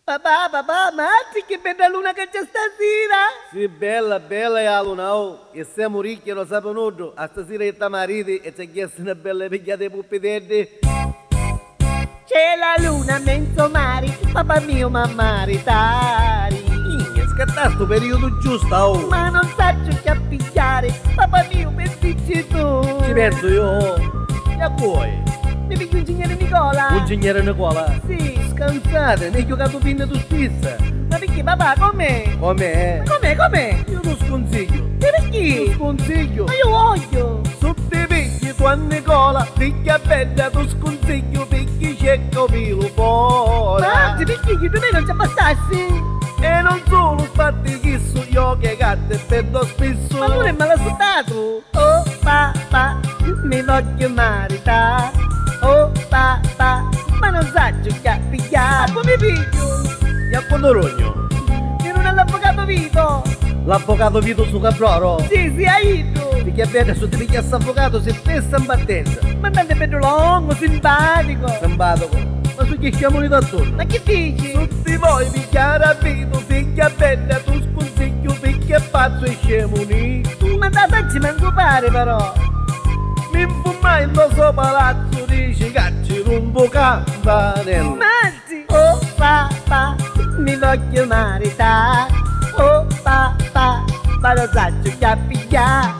Papà, Matti, che bella luna che c'è stasera! Sì, bella, bella è la luna, oh. E siamo ricchi e lo sappiamo tutto. A stasera è sta mariti e ci ha chiesto una bella pigliata di puppitelli. C'è la luna mezzo mare, papà mio mammaritari. Scatta sto periodo giusto, oh. Ma non saggio che appigliare, papà mio pensici tu. Ci penso io. E poi? Mi piglio ingegnere Nicola. Ingegnere Nicola? Sì. Scansate, ne hai giocato pinne tu stessa. Ma perché papà, com'è? Com'è? Com'è? Io lo sconsiglio. E perché? Lo sconsiglio. Ma io voglio. Su te vecchi tu a Nicola, figlia bella tu sconsiglio perché c'è capito fuori. Matti, perché io tu non ci abbastassi? E non solo fatti chi so io che gatto e perdo spesso. Ma non è malassutato. Oh papà, mi voglio maritare. Oh papà, ma non saggio che appigliare. Ma come piglio? E a quando rogno? Io non all'avvocato Vito. L'avvocato Vito su Caproro? Sì, aiuto. Perché bene, se ti pigliassi avvocato sei stessa in partenza. Ma andate bello lungo, simpatico. Simpatico. Ma su chi chiamo lì da attorno? Ma che dici? Tutti voi pigliare a Vito, figlia bella, tu sconsiglio perché è pazzo e scemo unito. Ma da saggi manco pare però. Mi infumai in lo suo palazzo, dice cacci rumbo campanello. Matti! Oh papà, mi voglio maritare. Oh papà, ma lo saggio che appigliare.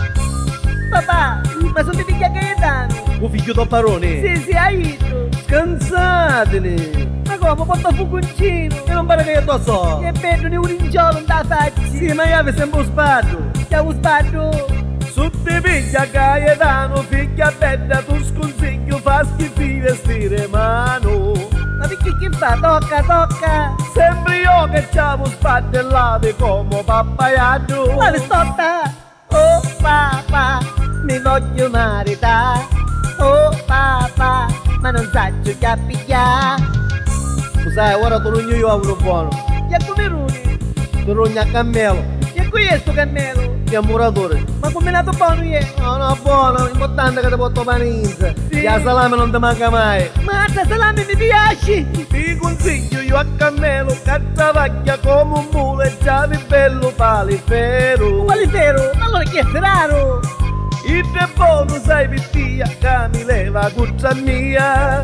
Papà, ma sono di piglia Gaetano. Un figlio da barone? Sì, aiuto. Scansatene. Ma come, porta fugoncino? E non pare che io lo so. Che bello, ne un ringiolo, non da facci. Sì, ma io avevo sempre un spado. Chiamo spado. Su te piglia Gaetano, figlia bella, tu sconsiglio fa schifo vestire mano. Ma perché che fa? Tocca. Sempre io che c'avevo spaddellate come pappaiato. Ma le stotta. Oh papà, mi voglio maritare. Oh papà, ma non saggio che appigliare. Sai, ora torno io a uno buono. E a come runi? Torno a Cammelo. E qui è sto cammello? Che è un muratore. Ma come nato buono è? No, buono, l'importante è che ti porto paninza. Sì. La salame non ti manca mai. Ma la salame mi piace. Ti consiglio io a Cammelo, cazzavaglia come un mulo e giavi bello palifero. Palifero? Allora chi è Ferraro? Il te buono sai pittia, che mi leva cuccia mia.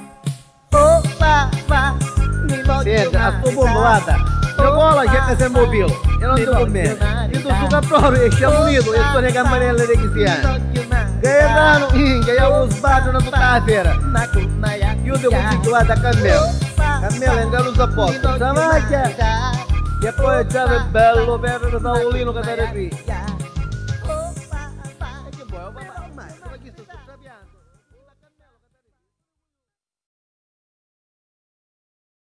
Oh papà, mi voglio Senti, a sto punto maritare. guarda. Nicola c'è sempre un pilo. E non ti conviene. Io tu su Caproro e siamo uniti e sono le campanelle dei cristiani. Gaetano, che io ho sbagliato una tutta la fiera. Io ti consiglio guarda a Cammelo. Cammelo è in caluso a posto. Travaglia. E poi c'è il bello per il tavolino che te ne qui.